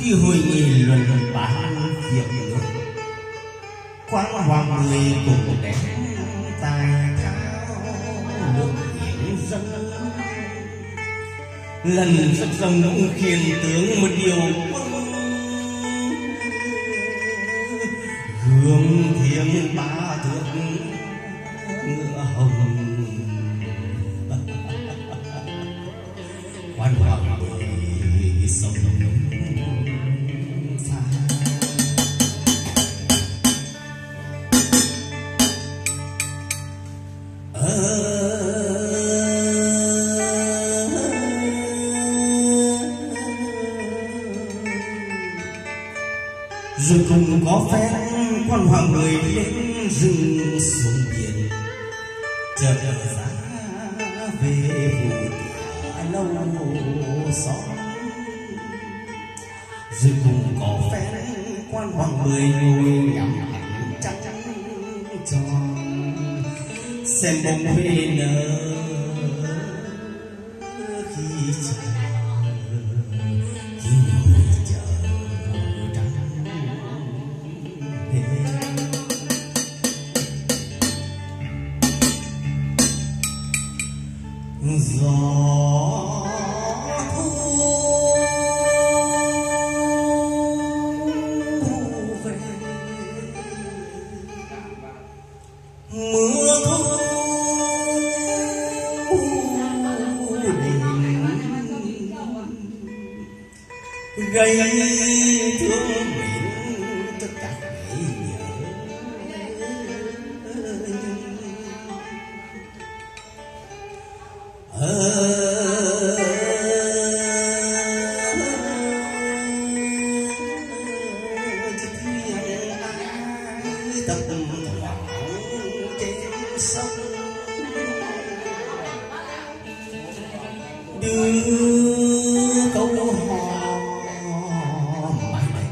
khi hội nghị luận bàn việc nước quan hoàng người cùng đem tài thao nước hiến dân lần rất rồng khiển tướng một điều quân gương thiêng ba thước ngựa hồng quan hoàng người sông rồi cùng có phép quan hoàng người lên rừng xuống biển chợt ra về vụ lâu xóm rồi cùng có phép quan hoàng người ngồi nhắm ảnh trắng tròn xem bông huê nở khi chờ khi ngồi chờ trắng gió thu về mưa thu gây thương mình tất cả tập thoáng trên sông đưa câu hò mãi mãi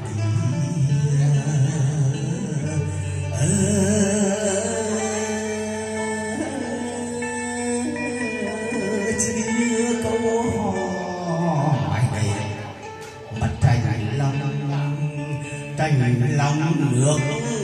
đưa câu hò mãi mãi mặt tranh lòng nước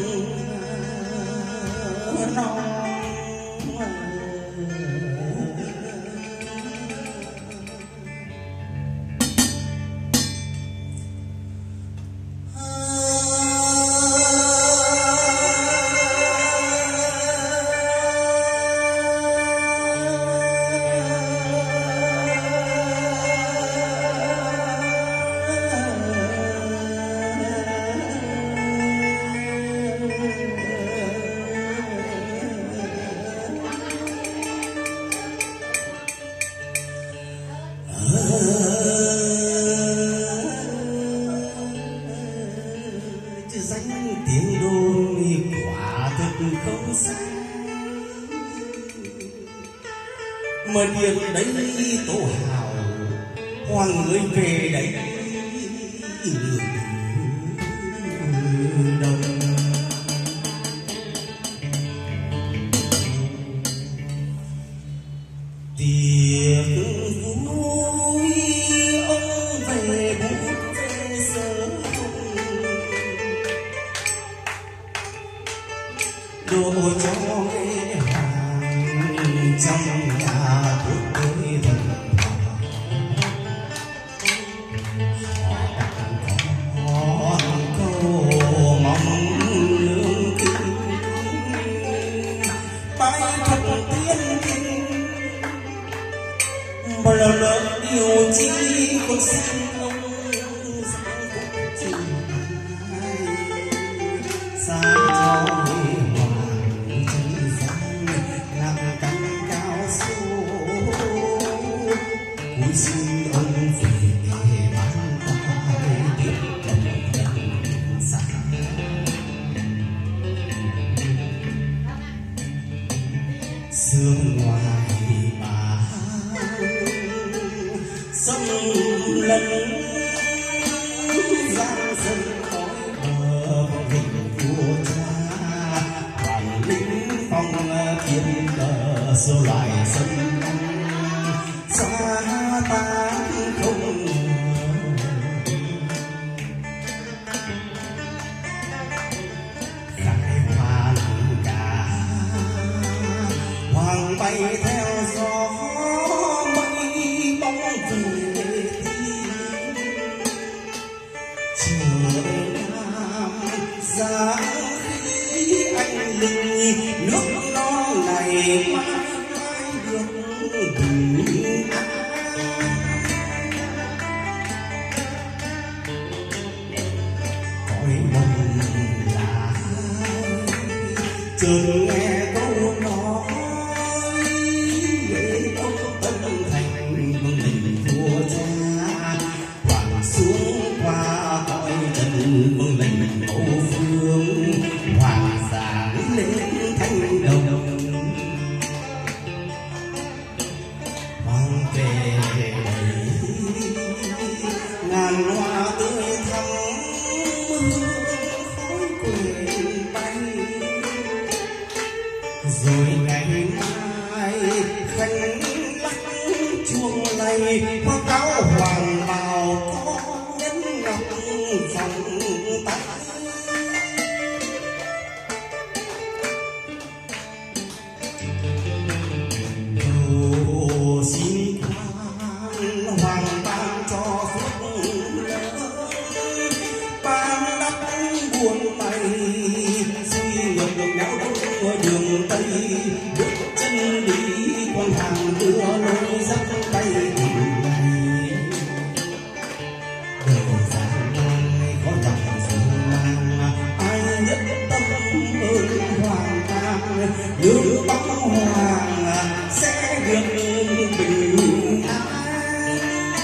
danh tiếng đồn quả thực không sai mà điện đấy tổ hào hoàng người về đấy đông tiệc vui ông về bút về sớm đồ cho nghe hàng trong nhà thuốc tôi vẫn họ câu mong lương kinh bài thuật tiên kinh bao lỡ điều chi con xin ông sáng phục trình sáng cho người hoàng hỏi mong là chợt nghe câu nói về ông Tân Thành vâng lệnh vua cha hoàng xuống qua cõi trần vâng lệnh mẫu phương hoàng giáng lên thanh đồng hoàng về ngàn hoa tươi thắm khói quên bay rồi ngày mai khánh lắc chuông lầy hoa cáo hoàng bào có nhân ngọc vòng tay cầu xin quan hoàng ban cho phúc lớn ban đắp buồn mây duy ngược được nẻo đông đường tây bước chân đi quan hàng đưa lối dắt tay tình này đời gian có dòng sông mang ai nhất tâm ơn hoàng tang nước bắc hoàng sẽ được bình an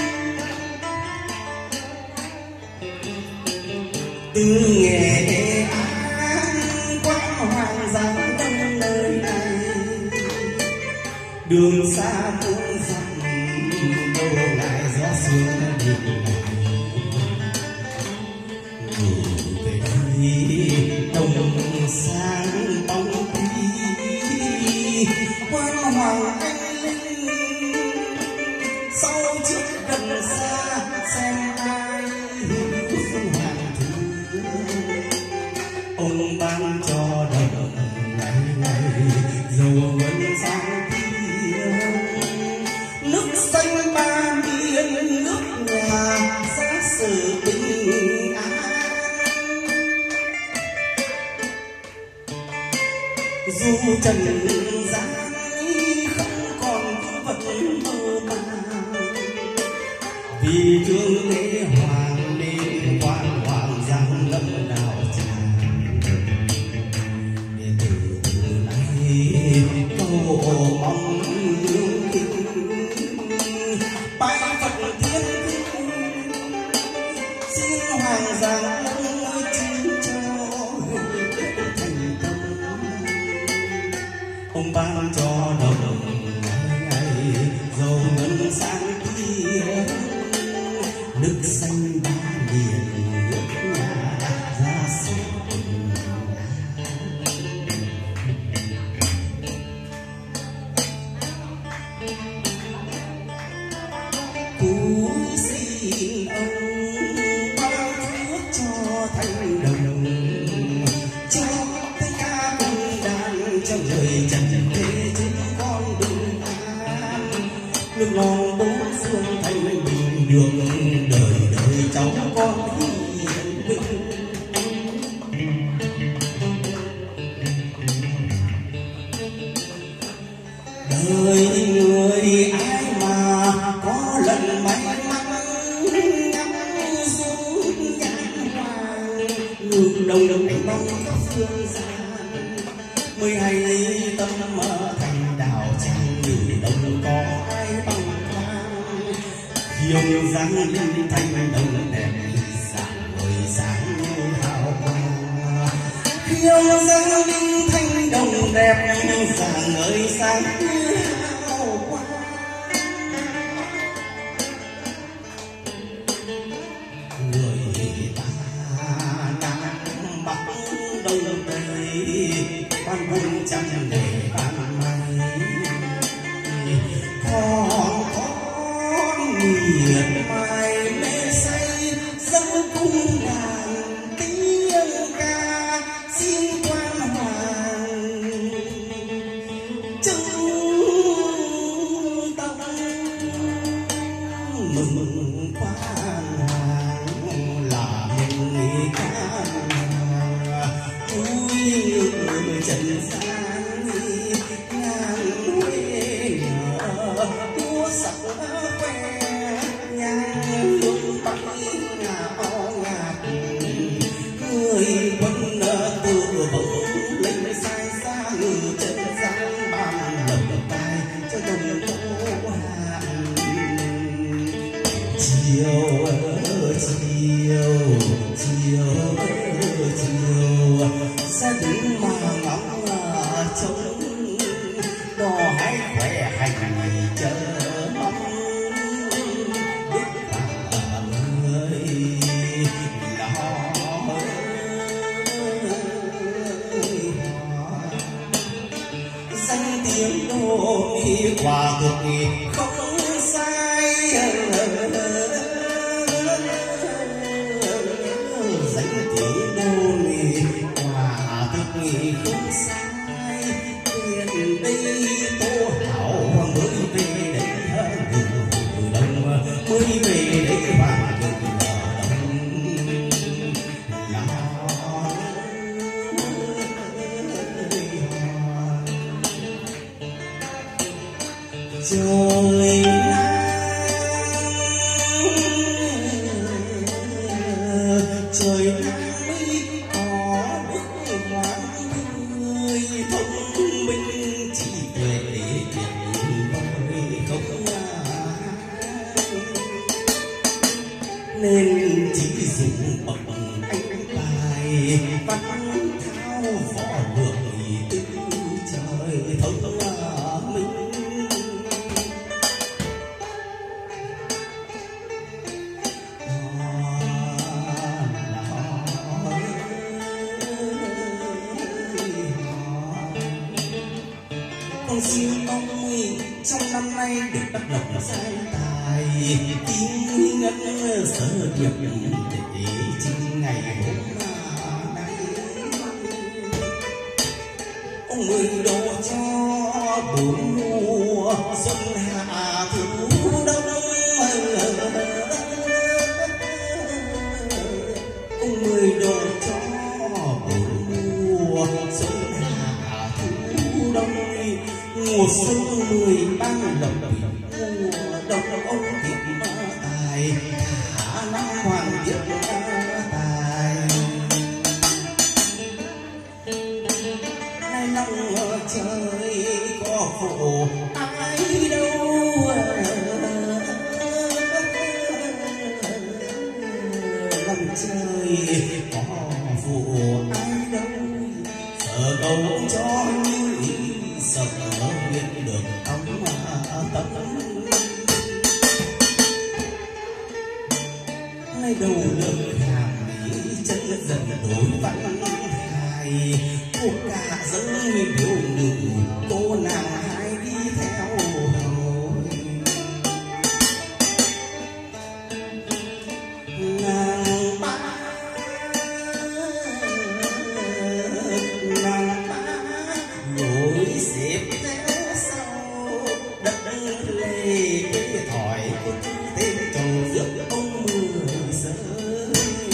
từ Nghệ An qua hoàng giang đông nơi này đường xa cũng dặm đâu ngại gió sương đường ngủ về đây đông sáng bóng quý quan hoàng anh linh sau trước gần xa xem ai hiếu hoàng thứ ông ban cho đồng ngày ngày dầu ngân sang nước xanh ba miền nước nhà giá sự bình an dù trần gian không còn vật mơ màng vì thương lễ hoàng nên quan hoàng giang lâm đào tràng để từ nay cầu mong hương bái phật thiên xin hoàng giang ngôi chính cho thành công ông ban cho đồng ngày dầu ngân sang kia nước xanh ba miền nước nhà ra sông cúi xin ông ban phước cho thanh đồng cho tất cả cùng đàn trong đời trần thế trên con đường an nước non bốn phương thanh bình đường đời đời cháu con hiền vinh đời người ai mà có lần may mắn ngắm xuống nhãn hoàng ngược đầu ánh bóng các phương gian mới hay tâm thành đào trang như đông có ai bằng khoan khiêu dáng linh thanh đồng đẹp dạng ngời sáng như hào quang khiêu dáng linh thanh đồng đẹp dạng ngời sáng như hào quang người ta nam bắc đông tây quan quân trăm để ban may con miệt mài mê say dâng cung đàn tiếng ca xin quan hoàng chứng tâm mừng quan hoàng là mừng can vui trần gian chiều chiều chiều gia đình mà ngóng trông đò hãy khỏe hành chờ mong biết bà người lo danh tiếng đô quả cực không sai danh tiếng đô quả cực không sai tiền đây tô hảo mới về đây đồng mới về đây vàng trời trời nắng có đức ngoan người thông minh chỉ tuệ tiền vơi không nên chỉ dùng bằng anh tài văn thao võ được từ trời thông minh. Con siêu ông trong năm nay được bắt đầu giải tài tiếng ngân sở điệp để chính ngày hôm nay ông mười đồ cho bốn mùa xuân hạ thu đông ông mười đồ cho bốn mùa xuân hạ thu đông mùa xuân 13 lộc mùa đông ông tìm tài khả năng hoàng diệp tài hai năm trời có khổ ai đâu năm trời có phụ ai đâu sợ cầu cho như sợ biết được ông tâm nay đầu lượt hàng lý chân dần đổi văn hài cuộc cả dân biểu ngữ cô nàng hai đi theo nàng ba rồi xếp theo sau đất lê thỏi tên trầu rước ông mười sớm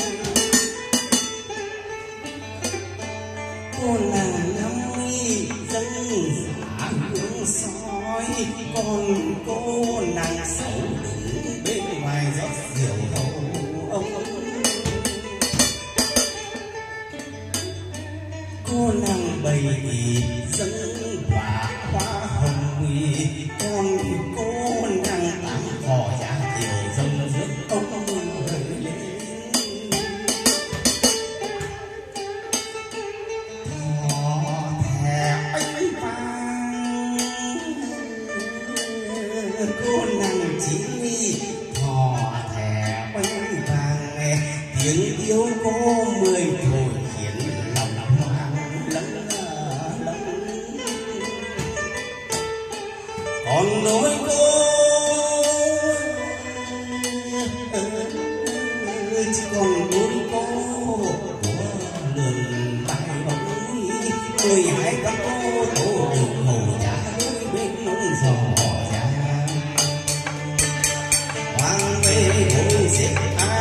cô nàng năm dân giả hương soi còn cô nàng xấu đứng bên ngoài rót rượu hầu ông cô nàng bày dân quả hoa hồng còn cô nàng tắm họ giá tiểu dòng rước ông người lên thò thẻ bánh vàng cô nàng chỉ thò thẻ bánh vàng tiếng yêu cô 10 thổi khiến lòng hoang lẫn còn nỗi cô chỉ còn nỗi cô của lượn bài bóng 12 các cô tổ được hầu giá đôi bên nông giò giá hoàng về ngồi xếp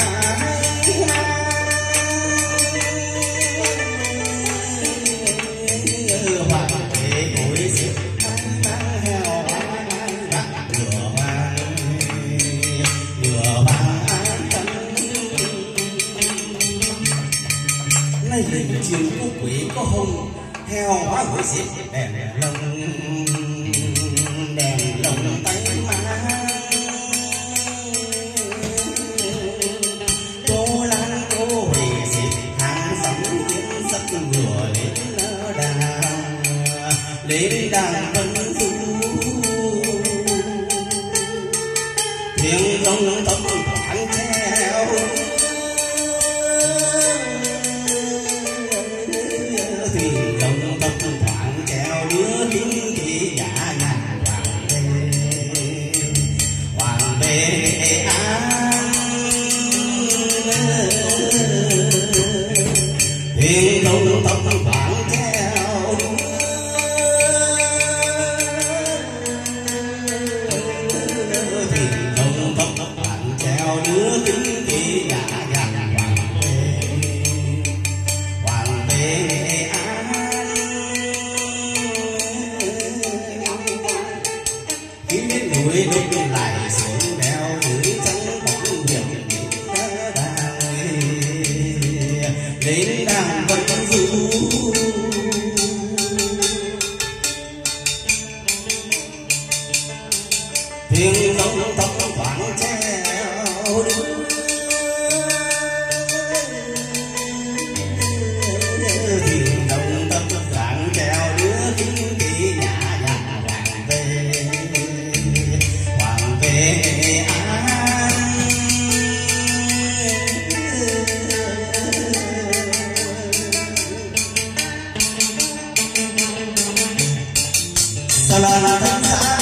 nay hình trường của quỷ có hồng heo hóa hội xếp đèn lồng tay má cô đến đàn vân du tiếng đông tóc thoáng theo thì đông tóc thoáng theo đứa lính kỳ giả nhàn hoàng về an tiếng đông tóc thoáng theo thì đông tóc thoáng theo đứa lính kỳ giả nhàn hoàng về an khi đến núi đúc lại xuống đèo dưới trắng bóng biển đến đàn vân du tiếng đông tóc thoáng theo thì đông tóc thoáng theo đứa kính kỳ nhà nhà hoàng về an sa la la